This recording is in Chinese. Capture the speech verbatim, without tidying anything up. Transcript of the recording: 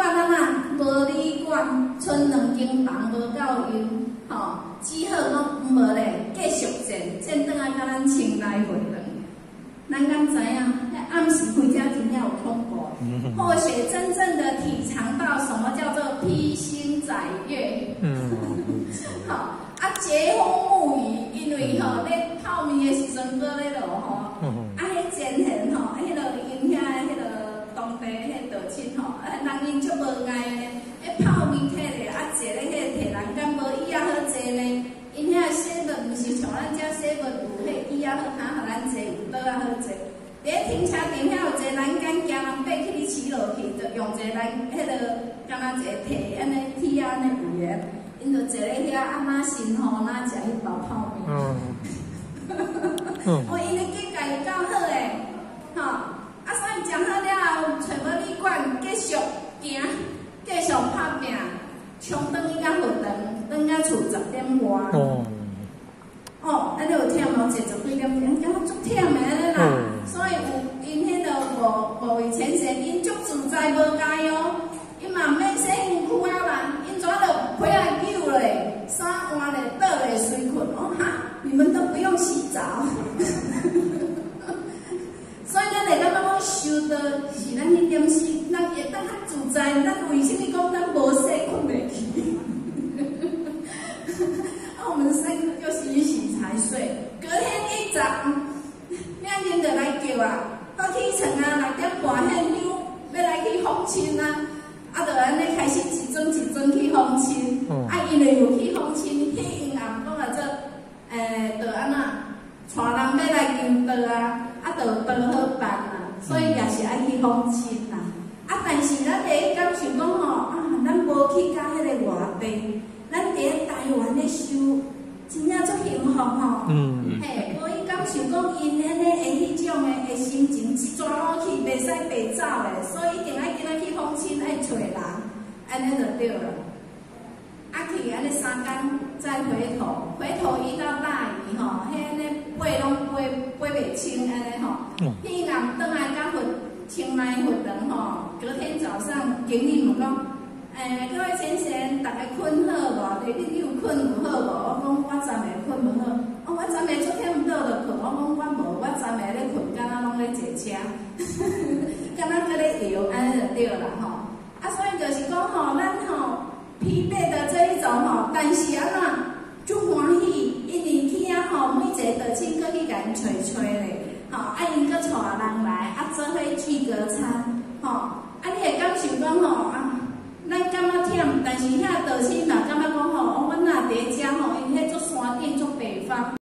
管啊呐，无旅馆，剩两间房无够用，吼，只好讲无咧，继续战，战转来甲咱清来回转。咱敢知影，暗时回家真正有恐怖。或许真正的体尝到什么叫做披星载月。嗯。好，啊，结风沐雨，因为吼咧泡面的时阵搁咧落吼，啊，迄前线吼，迄个因遐迄个当地迄道亲吼，啊，人因足无爱咧，迄泡面摕咧，啊，坐咧迄摕人敢无椅仔好坐咧，因遐洗物毋是像咱遮洗物有迄椅仔好通互咱坐，有倒仔好坐。伫停车场遐有一个栏杆，惊人爬去你骑落去，就用一个栏，迄个敢若一个梯安尼梯安尼位个，因就坐咧遐，啊哪辛苦哪食迄包泡面。嗯。哦，因的计价够好诶，吼，啊，所以食好了后，找无旅馆，继续行，继续拍拼，冲转去到学堂，转到厝十点外。哦。哦，安尼有忝无？坐十几点钟，敢若足忝诶安尼啦。所以有因迄个五五位前线，因足自在无碍哦。因嘛毋免洗身躯啊嘛，因怎就被啊揪咧，衫换咧，倒咧睡困。哦哈，你们都不用洗澡。所以咱会感觉讲受到是咱迄点心，咱会当较自在。咱为什么讲咱无洗困袂去？啊，我们三个就洗洗才睡，隔天一早。两人就来叫啊，到起床啊，六点半迄香要来去访亲啊，啊，就安尼开始一桩一桩去访亲，嗯、啊，因为有去访亲，迄因阿讲啊做，诶、呃，就安那带人要来求道啊，啊，就当好办啊，所以也是爱去访亲啦。啊，但是咱第感受讲吼，啊，咱无去到迄个外地，咱伫咧台湾咧受。真正足幸福吼，嗯、嘿，无伊感受讲因安尼的迄种的的心情，一抓落去袂使白走的，所以一定爱今仔去访亲，爱找人，安尼就对了。啊去安尼三天再回头，回头遇到大雨吼，迄安尼背拢背背袂清安尼吼，彼人转来甲佛清迈佛堂吼，隔天早上经理问讲。诶，各位前贤，大家困好无？你你有困有好无？我讲我暂时困无好，哦，我暂时昨天毋倒就困，我讲我无，我暂时咧困，敢若拢咧坐车，敢若搁咧摇，安尼就对啦吼。啊，所以就是讲吼，咱吼疲惫的这一种吼，但是啊呐，足欢喜，因为去啊吼，每一个道亲搁去甲因找找咧，吼，啊因搁带人来，啊做伙聚个餐，吼，啊你会感受讲吼啊。咱感觉忝，但是遐道亲嘛感觉讲吼，阮若伫遮吼，因迄做山顶做北方。